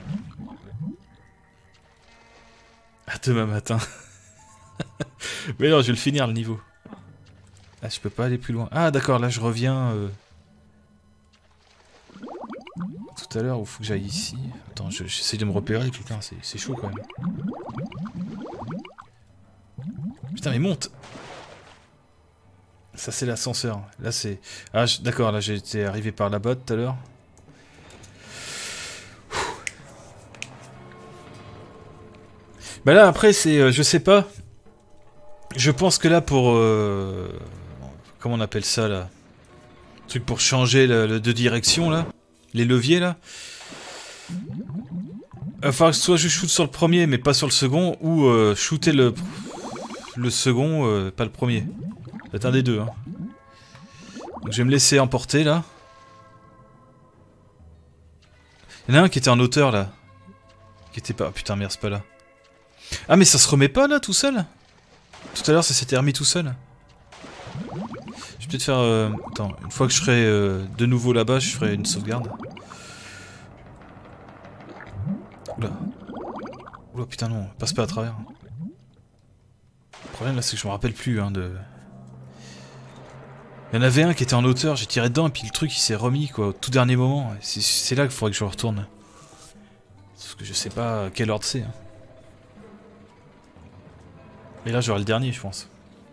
À demain matin. Mais non, je vais le finir le niveau. Ah, je peux pas aller plus loin. Ah, d'accord, là je reviens... Euh... Tout à l'heure, il faut que j'aille ici. Attends, j'essaie de me repérer, putain, c'est chaud quand même. Putain, mais monte! Ça, c'est l'ascenseur. Là, c'est... Ah, d'accord, là, j'étais arrivé par là-bas tout à l'heure. Bah là, après, c'est... Euh, je sais pas. Je pense que là, pour... Euh... comment on appelle ça là? Truc pour changer le, le de direction là. Les leviers là. Enfin, soit je shoot sur le premier mais pas sur le second, ou euh, shooter le, le second, euh, pas le premier. C'est un des deux. Hein. Donc, je vais me laisser emporter là. Il y en a un qui était en hauteur là. Qui était pas... Oh, putain merde, c'est pas là. Ah mais ça se remet pas là tout seul? Tout à l'heure ça s'était remis tout seul. Je vais peut-être faire... Euh... Attends, une fois que je serai euh, de nouveau là-bas, je ferai une sauvegarde. Oula. Oula putain non, passe pas à travers. Le problème là c'est que je me rappelle plus hein, de... Il y en avait un qui était en hauteur, j'ai tiré dedans et puis le truc il s'est remis quoi, au tout dernier moment. C'est là qu'il faudrait que je retourne. Parce que je sais pas quel ordre c'est. Hein. Et là j'aurai le dernier je pense.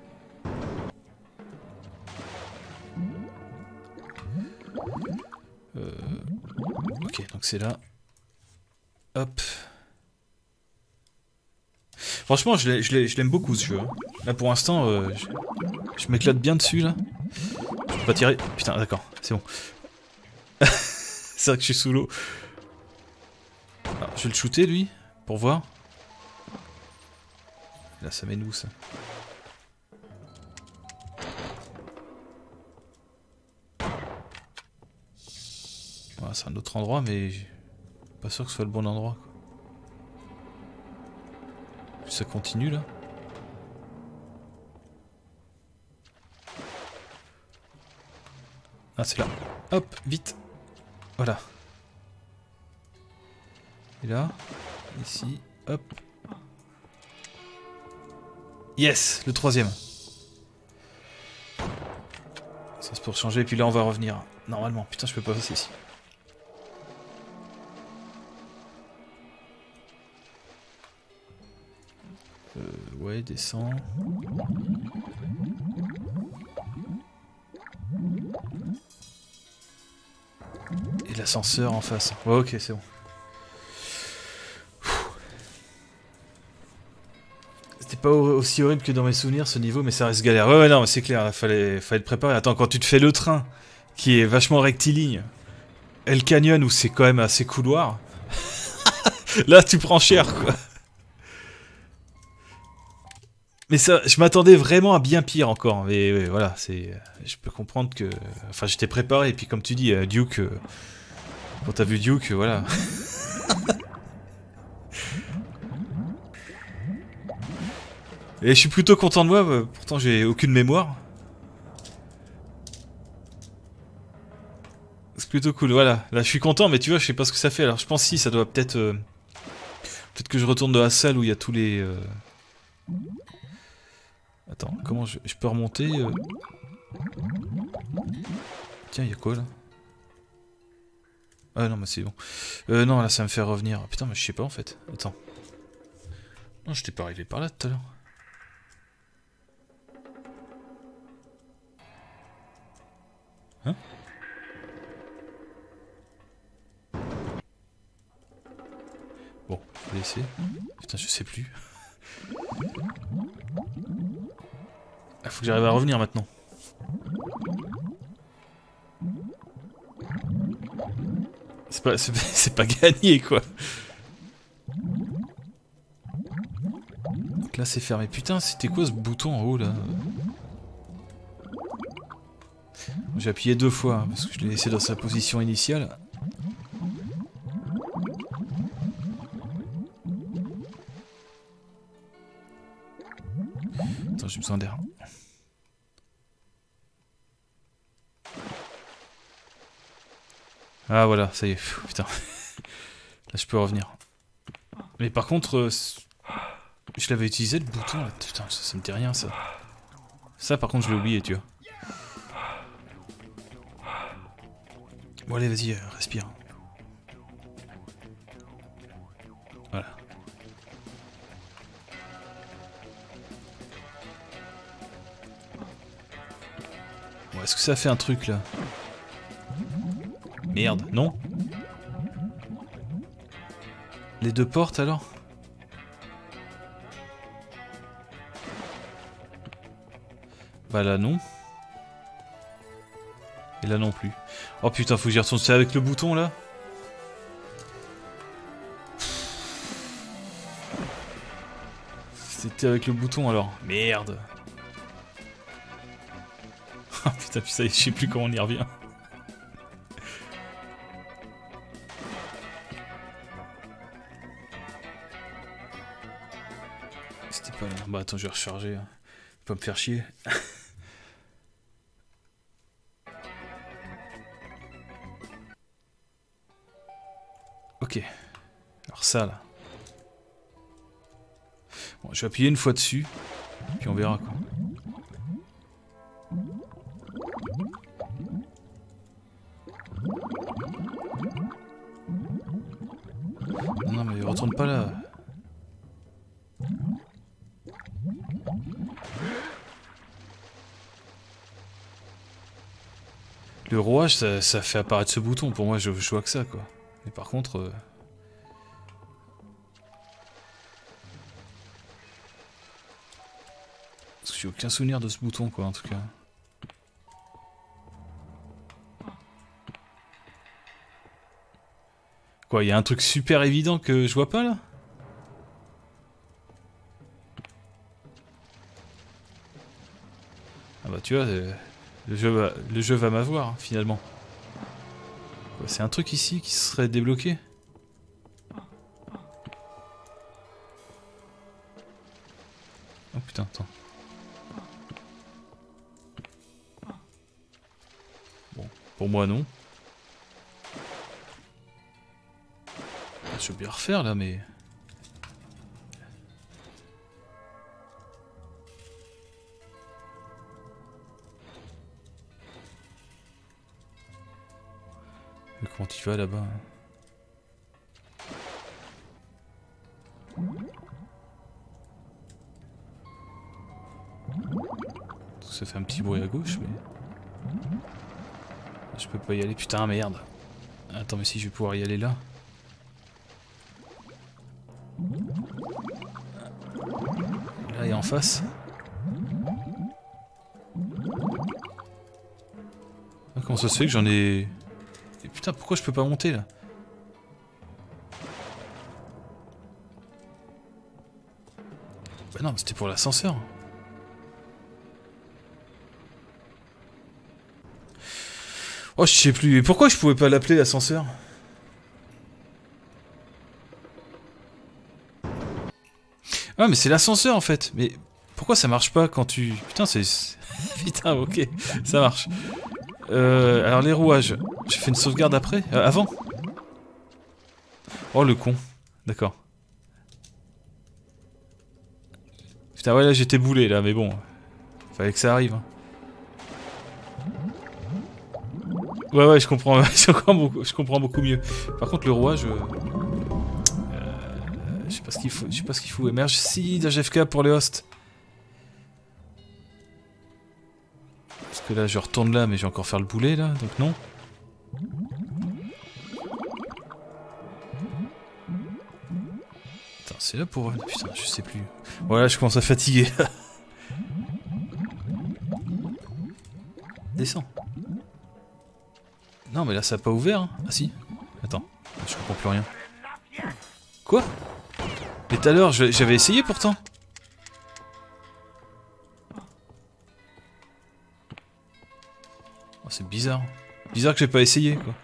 Euh... Ok, donc c'est là. Hop. Franchement, je l'aime beaucoup ce jeu. Hein. Là pour l'instant, euh, je, je m'éclate bien dessus là. Je peux pas tirer. Putain, d'accord, c'est bon. C'est vrai que je suis sous l'eau. Je vais le shooter lui, pour voir. Là ça mène où ça? Voilà, c'est un autre endroit mais... Pas sûr que ce soit le bon endroit quoi. Ça continue là. Ah c'est là. Hop, vite. Voilà. Et là, ici, hop. Yes, le troisième. Ça c'est pour changer, et puis là on va revenir. Normalement, putain je peux pas passer ici. Euh, ouais, descend. Et l'ascenseur en face. Ouais, ok, c'est bon. C'était pas aussi horrible que dans mes souvenirs ce niveau, mais ça reste galère. Ouais, ouais, non, c'est clair, il fallait, fallait te préparer. Attends, quand tu te fais le train, qui est vachement rectiligne, et le canyon où c'est quand même assez couloir, là tu prends cher, quoi. Mais ça, je m'attendais vraiment à bien pire encore. Mais ouais, voilà, c'est, je peux comprendre que, enfin, j'étais préparé. Et puis comme tu dis, euh, Duke, euh, quand t'as vu Duke, euh, voilà. Et je suis plutôt content de moi. Euh, pourtant, j'ai aucune mémoire. C'est plutôt cool. Voilà, là, je suis content, mais tu vois, je sais pas ce que ça fait. Alors, je pense si ça doit peut-être, euh, peut-être que je retourne dans la salle où il y a tous les. Euh... Attends, comment je, je peux remonter euh... Tiens, il y a quoi là? Ah non, mais c'est bon. Euh, non, là ça me fait revenir. Putain, mais je sais pas en fait. Attends. Non, je t'ai pas arrivé par là tout à l'heure. Hein? Bon, je vais essayer. Putain, je sais plus. Il faut que j'arrive à revenir maintenant. C'est pas, c'est pas gagné quoi. Donc là c'est fermé. Putain, c'était quoi ce bouton en haut là? J'ai appuyé deux fois hein, parce que je l'ai laissé dans sa position initiale. Attends, j'ai besoin d'air. Ah voilà, ça y est, Pfff, putain. Là je peux revenir. Mais par contre, euh, je l'avais utilisé le bouton là, putain, ça, ça me dit rien ça. Ça par contre je l'ai oublié, tu vois. Bon allez, vas-y, euh, respire. Voilà. Bon, est-ce que ça fait un truc là? Merde, non? Les deux portes alors? Bah là non. Et là non plus. Oh putain, faut que j'y retourne. C'est avec le bouton là? C'était avec le bouton alors. Merde. Oh putain, puis ça y est, je sais plus comment on y revient. C'était pas là. Bah attends, je vais recharger. Hein. Faut pas me faire chier. Ok. Alors ça là. Bon, je vais appuyer une fois dessus. Puis on verra quoi. Non mais retourne pas là. Le rouage ça, ça fait apparaître ce bouton. Pour moi je, je vois que ça quoi. Mais par contre... Euh... Parce que j'ai aucun souvenir de ce bouton quoi en tout cas. Quoi, il y a un truc super évident que je vois pas là? Ah bah tu vois, euh, le jeu va, le jeu va m'avoir hein, finalement. C'est un truc ici qui serait débloqué? Oh putain, attends. Bon, pour moi non. Je veux bien refaire là, mais... Mais comment tu vas là-bas hein? Ça fait un petit bruit à gauche, mais... Je peux pas y aller, putain, merde. Attends, mais si je vais pouvoir y aller là. Là et en face. Ah, comment ça se fait que j'en ai... Et putain, pourquoi je peux pas monter là? Bah non, mais c'était pour l'ascenseur. Oh, je sais plus. Et pourquoi je pouvais pas l'appeler l'ascenseur? Ah, mais c'est l'ascenseur en fait. Mais pourquoi ça marche pas quand tu... Putain, c'est... Putain, ok, ça marche. Euh, alors les rouages. J'ai fait une sauvegarde après euh, Avant. Oh, le con. D'accord. Putain, ouais, là j'étais boulé là, mais bon. Fallait que ça arrive. Ouais, ouais, je comprends, je comprends, beaucoup, je comprends beaucoup mieux. Par contre, le rouage... Euh... Je sais pas ce qu'il faut, je sais pas ce qu'il faut. Émerge si d'H F K pour les hosts. Parce que là je retourne là mais je vais encore faire le boulet là, donc non. Attends, c'est là pour... Putain, je sais plus. Voilà, je commence à fatiguer. Descends. Non mais là ça a pas ouvert hein. Ah si. Attends, je comprends plus rien. Quoi? Mais tout à l'heure, j'avais essayé pourtant. Oh, c'est bizarre. Bizarre que j'ai pas essayé, quoi.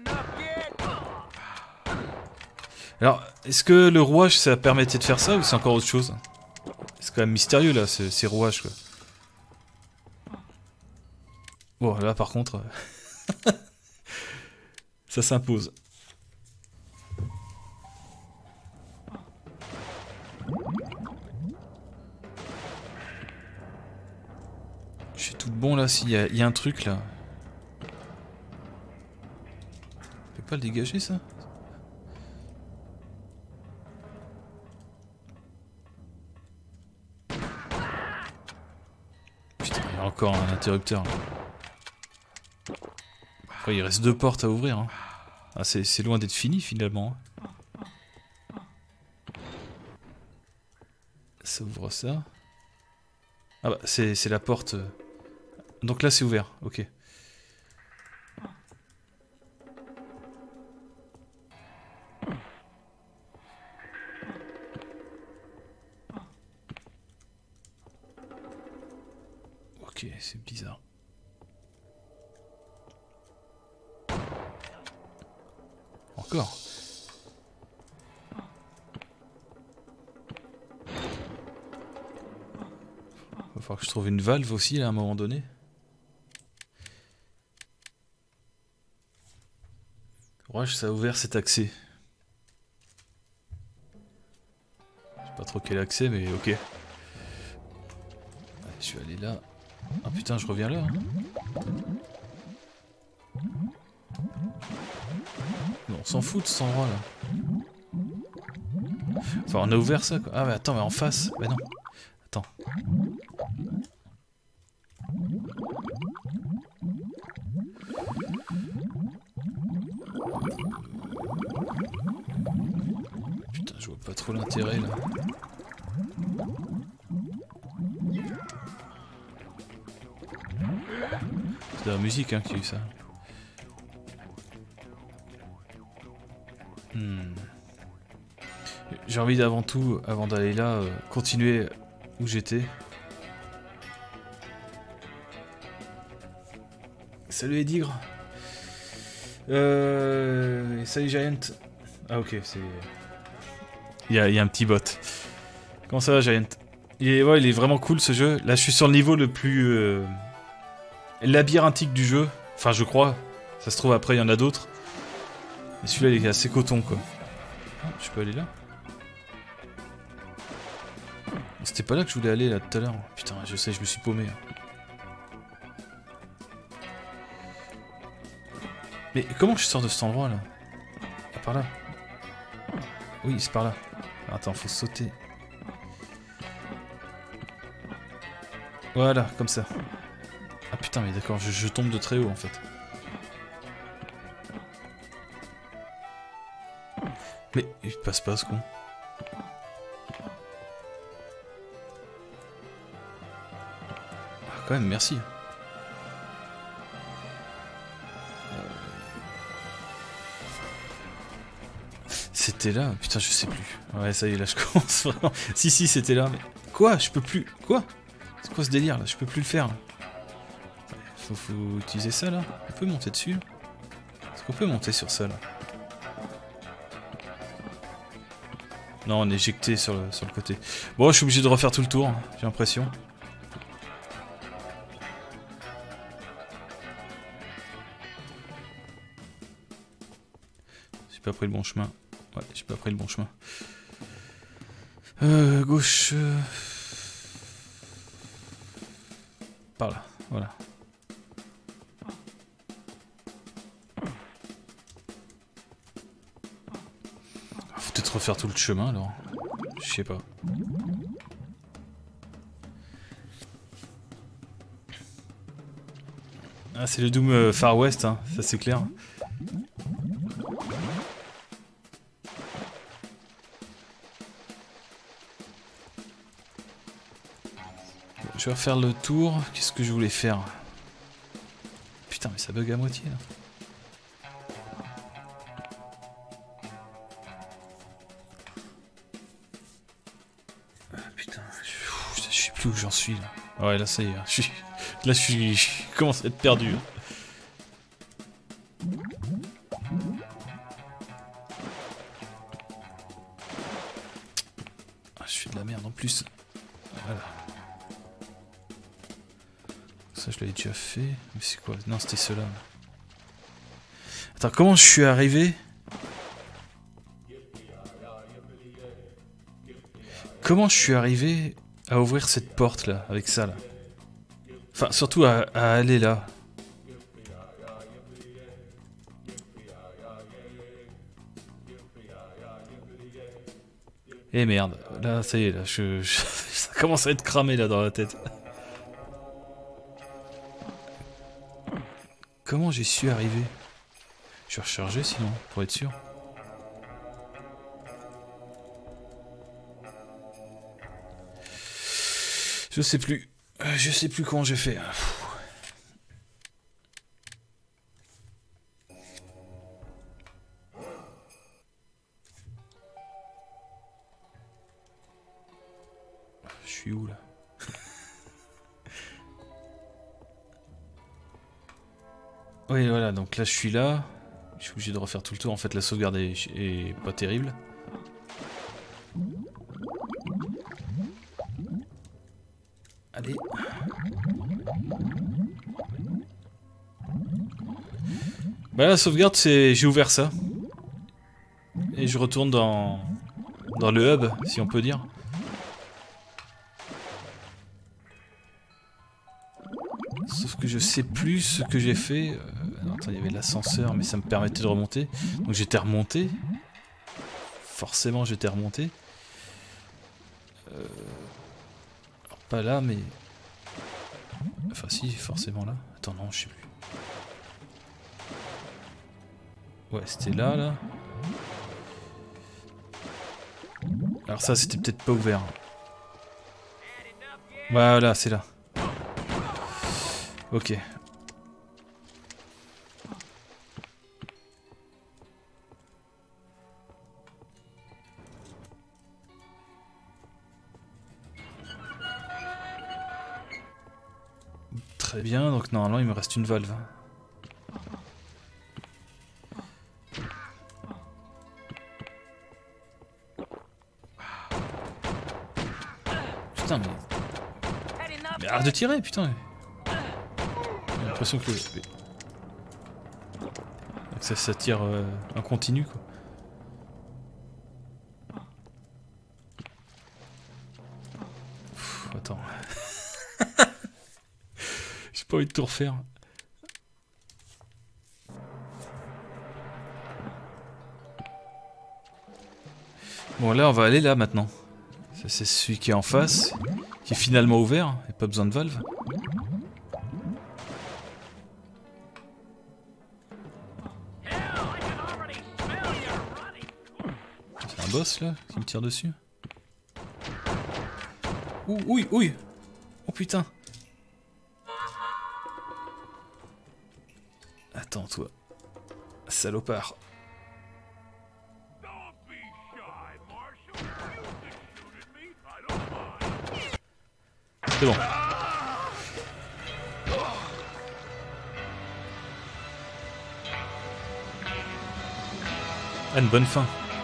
Alors, est-ce que le rouage, ça permettait de faire ça ou c'est encore autre chose? C'est quand même mystérieux, là, ces, ces rouages, quoi. Bon, là, par contre... ça s'impose. J'ai tout bon là, s'il y, y a un truc là. Je peux pas le dégager ça? Putain, il y a encore un interrupteur là. Après, il reste deux portes à ouvrir. Hein. Ah, c'est loin d'être fini finalement. Ça ouvre ça. Ah bah, c'est la porte. Donc là, c'est ouvert, ok. Ok, c'est bizarre. Encore. Va falloir que je trouve une valve aussi là à un moment donné. Ouais, ça a ouvert cet accès. Je sais pas trop quel accès, mais ok. Allez, je vais aller là. Ah putain, je reviens là. Hein. Non, on s'en fout de cet endroit là. Enfin, on a ouvert ça quoi. Ah, mais attends, mais en face. Bah non. Attends. Putain, je vois pas trop l'intérêt là. C'est de la musique hein, qui a eu ça. Hmm. J'ai envie d'avant tout, avant d'aller là, euh, continuer où j'étais. Salut Edigre. Euh... Salut Giant. Ah ok, c'est... Il y a, il y a un petit bot. Comment ça va Giant? il est, ouais, il est vraiment cool ce jeu. Là je suis sur le niveau le plus... Euh... labyrinthique du jeu. Enfin je crois. Ça se trouve après il y en a d'autres. Mais celui-là il est assez coton quoi. Ah, je peux aller là? C'était pas là que je voulais aller là tout à l'heure. Putain, je sais, je me suis paumé. Mais comment je sors de cet endroit là? Ah, par là. Oui, c'est par là. Attends, faut sauter. Voilà, comme ça. Ah putain, mais d'accord, je, je tombe de très haut en fait. Mais il passe pas ce con. Ah, quand même, merci. C'était là? Putain, je sais plus. Ouais, ça y est, là, je commence vraiment... Si, si, c'était là, mais... Quoi? Je peux plus... Quoi? C'est quoi ce délire, là? Je peux plus le faire, là. Faut, faut utiliser ça, là. On peut monter dessus. Est-ce qu'on peut monter sur ça, là? Non, on est éjecté sur le, sur le côté. Bon, je suis obligé de refaire tout le tour, hein, j'ai l'impression. J'ai pas pris le bon chemin. Ouais, j'ai pas pris le bon chemin. Euh, gauche... Euh... Par là, voilà. Faut peut-être refaire tout le chemin, alors. Je sais pas. Ah, c'est le Doom euh, Far West, hein, ça c'est clair. Je vais refaire le tour. Qu'est-ce que je voulais faire? Putain, mais ça bug à moitié là. Ah, putain, je, je sais plus où j'en suis là. Ouais, là ça y est. Je suis, là je suis, je commence à être perdu. Hein. Ah, je fais de la merde en plus. Voilà. Ça je l'avais déjà fait. Mais c'est quoi? Non, c'était cela. Attends, comment je suis arrivé? Comment je suis arrivé à ouvrir cette porte là, avec ça là? Enfin, surtout à, à aller là. Eh merde, là ça y est, là, je, je, ça commence à être cramé là dans la tête. Comment j'y suis arrivé? Je vais recharger sinon, pour être sûr. Je sais plus. Je sais plus comment j'ai fait. Je suis où là? Oui, voilà, donc là je suis là. Je suis obligé de refaire tout le tour. En fait, la sauvegarde est, est pas terrible. Allez. Bah la sauvegarde, c'est... J'ai ouvert ça. Et je retourne dans... Dans le hub, si on peut dire. Sauf que je sais plus ce que j'ai fait. Euh, non, attends, il y avait l'ascenseur, mais ça me permettait de remonter. Donc j'étais remonté. Forcément, j'étais remonté. Euh... Alors, pas là, mais... Enfin si, forcément là. Attends, non, je sais plus. Ouais, c'était là, là. Alors ça, c'était peut-être pas ouvert. Voilà, c'est là. Ok. Très bien, donc normalement il me reste une valve. Putain mais... Mais arrête de tirer, putain. J'ai l'impression que... que ça, ça tire euh, en continu quoi. Pff, attends. J'ai pas envie de tout refaire. Bon là on va aller là maintenant. C'est celui qui est en face, qui est finalement ouvert, et pas besoin de valve. C'est un boss là, qui me tire dessus. Ouh, ouille, ouille. Oh putain. Attends toi, salopard. C'est bon. Ah, une bonne fin.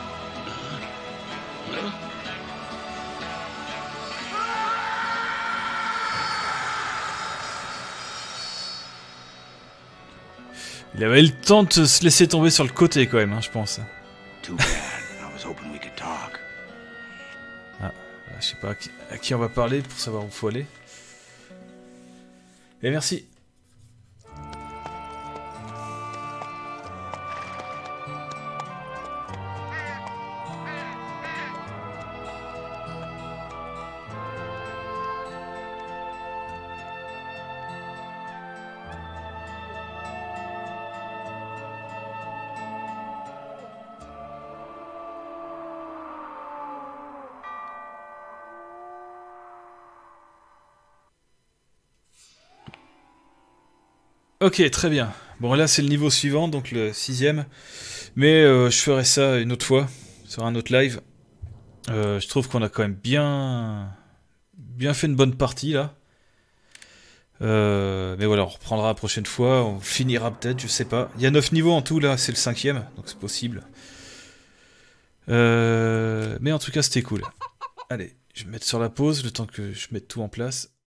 Il avait le temps de se laisser tomber sur le côté quand même, hein, je pense. Ah, je sais pas à qui, à qui on va parler pour savoir où faut aller. Et merci. Ok, très bien. Bon, là, c'est le niveau suivant, donc le sixième. Mais euh, je ferai ça une autre fois, sur un autre live. Euh, je trouve qu'on a quand même bien... bien fait une bonne partie, là. Euh, mais voilà, on reprendra la prochaine fois. On finira peut-être, je sais pas. Il y a neuf niveaux en tout, là, c'est le cinquième, donc c'est possible. Euh, mais en tout cas, c'était cool. Allez, je vais me mettre sur la pause, le temps que je mette tout en place.